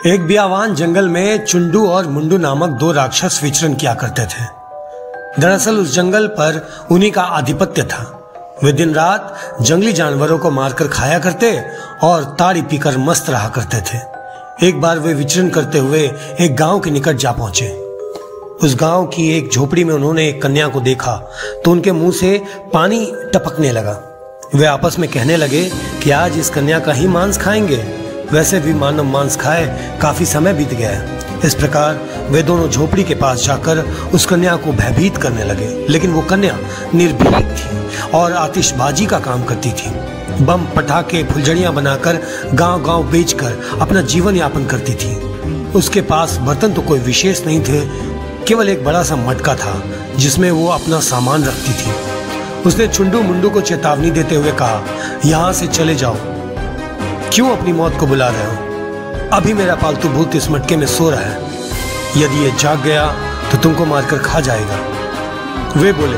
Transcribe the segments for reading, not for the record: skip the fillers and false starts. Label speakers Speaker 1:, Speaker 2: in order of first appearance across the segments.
Speaker 1: एक बियावान जंगल में चुंडू और मुंडू नामक दो राक्षस विचरण किया करते थे। दरअसल उस जंगल पर उन्हीं का आधिपत्य था। वे दिन रात जंगली जानवरों को मारकर खाया करते और ताड़ी पीकर मस्त रहा करते थे। एक बार वे विचरण करते हुए एक गांव के निकट जा पहुंचे। उस गांव की एक झोपड़ी में उन्होंने एक कन्या को देखा तो उनके मुंह से पानी टपकने लगा। वे आपस में कहने लगे कि आज इस कन्या का ही मांस खाएंगे। वैसे भी मानव मांस खाए काफी समय बीत गया है। इस प्रकार वे दोनों झोपड़ी के पास जाकर उस कन्या को भयभीत करने लगे। लेकिन वो कन्या निर्भीक थी और आतिशबाजी का काम करती थी। बम पटाखे फुलझड़ियां बनाकर गांव-गांव बेचकर अपना जीवन यापन करती थी। उसके पास बर्तन तो कोई विशेष नहीं थे, केवल एक बड़ा सा मटका था जिसमें वो अपना सामान रखती थी। उसने चुंडू मुंडू को चेतावनी देते हुए कहा, यहाँ से चले जाओ, क्यों अपनी मौत को बुला रहे हो? अभी मेरा पालतू भूत इस मटके में सो रहा है। यदि ये जाग गया तो तुमको मारकर खा जाएगा। वे बोले,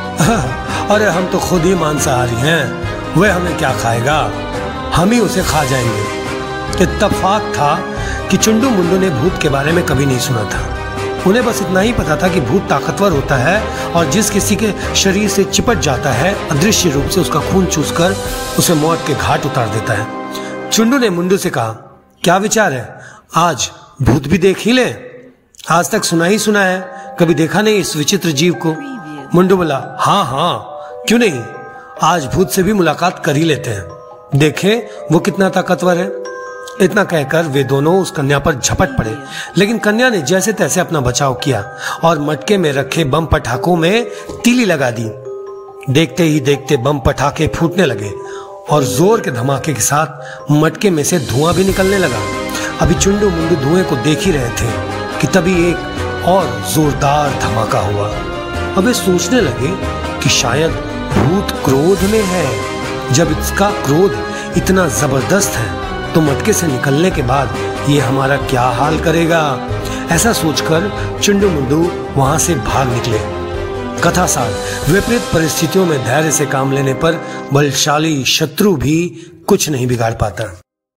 Speaker 1: अरे हम तो खुद ही मांसाहारी हैं, वह हमें क्या खाएगा, हम ही उसे खा जाएंगे। इत्तेफाक था कि चुंडू मुंडू ने भूत के बारे में कभी नहीं सुना था। उन्हें बस इतना ही पता था कि भूत ताकतवर होता है और जिस किसी के शरीर से चिपट जाता है अदृश्य रूप से उसका खून चूसकर उसे मौत के घाट उतार देता है। चुंडू ने मुंडू से कहा, क्या विचार है, आज भूत भी देख ही ले? आज तक सुना ही सुना है, कभी देखा नहीं इस विचित्र जीव को। मुंडू बोला, हाँ हाँ क्यों नहीं, आज भूत से भी मुलाकात कर ही लेते हैं, देखें वो कितना ताकतवर है। इतना कहकर वे दोनों उस कन्या पर झपट पड़े। लेकिन कन्या ने जैसे तैसे अपना बचाव किया और मटके में रखे बम पटाखों में तीली लगा दी। देखते ही देखते बम पटाखे फूटने लगे और जोर के धमाके के साथ मटके में से धुआं भी निकलने लगा। अभी चुंडू मुंडू धुएं को देख ही रहे थे कि तभी एक और जोरदार धमाका हुआ। अब वे सोचने लगे कि शायद भूत क्रोध में है। जब इसका क्रोध इतना जबरदस्त है तो मटके से निकलने के बाद ये हमारा क्या हाल करेगा। ऐसा सोचकर चुंडू मुंडू वहां से भाग निकले। कथासार, विपरीत परिस्थितियों में धैर्य से काम लेने पर बलशाली शत्रु भी कुछ नहीं बिगाड़ पाता।